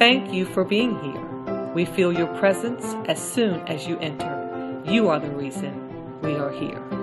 thank you for being here. We feel your presence as soon as you enter. You are the reason we are here.